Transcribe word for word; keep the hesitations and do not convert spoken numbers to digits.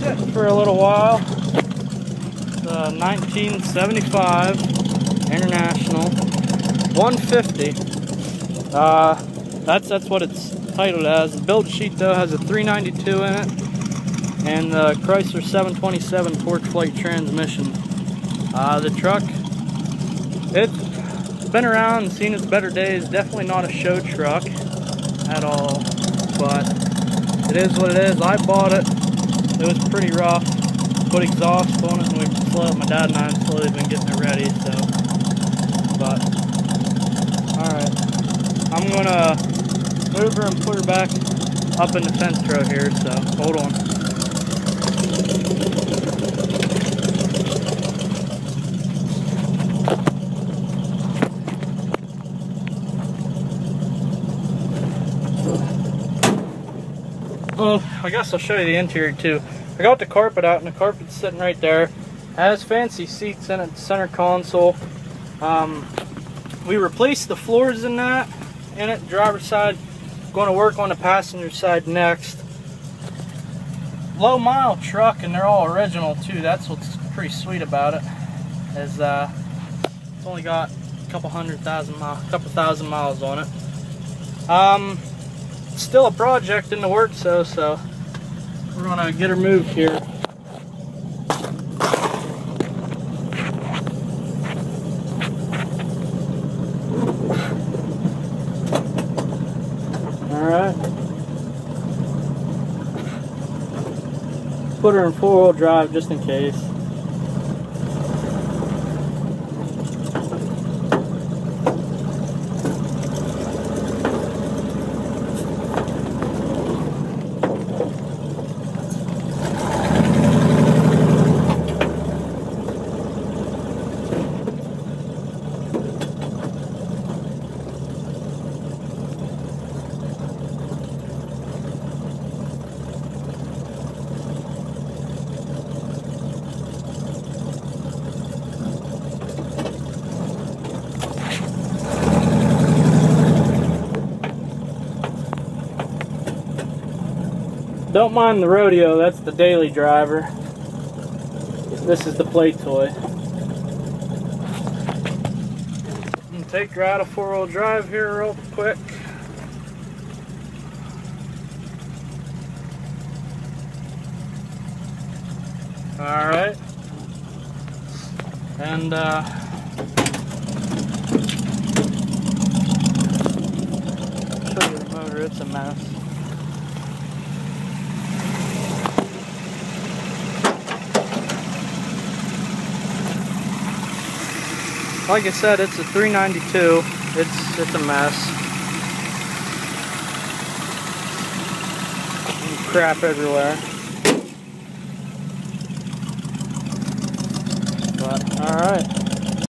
sitting for a little while. The nineteen seventy-five International one fifty. Uh, that's that's what it's titled as. The build sheet though has a three ninety-two in it, and the Chrysler seven twenty-seven torque flight transmission. Uh, the truck, it's been around and seen its better days. Definitely not a show truck at all, but it is what it is. I bought it. It was pretty rough. Put exhaust on it, and we slowly, my dad and I have slowly been getting it ready. So, but all right, I'm gonna move her and put her back up in the fence row here. So hold on. Well, I guess I'll show you the interior too. I got the carpet out, and the carpet's sitting right there. It has fancy seats in it, center console. Um, we replaced the floors in that, in it, driver's side. Going to work on the passenger side next. Low mile truck, and they're all original too. That's what's pretty sweet about it. Is uh, it's only got a couple hundred thousand miles, a couple thousand miles on it. Um, still a project in the works though, so we're gonna get her moved here. All right. Put her in four-wheel drive just in case. Don't mind the rodeo, that's the daily driver. This is the play toy. And take her out of four-wheel drive here real quick. Alright. And uh show you the motor, it's a mess. Like I said, it's a three ninety-two. It's it's a mess. And crap everywhere. But all right.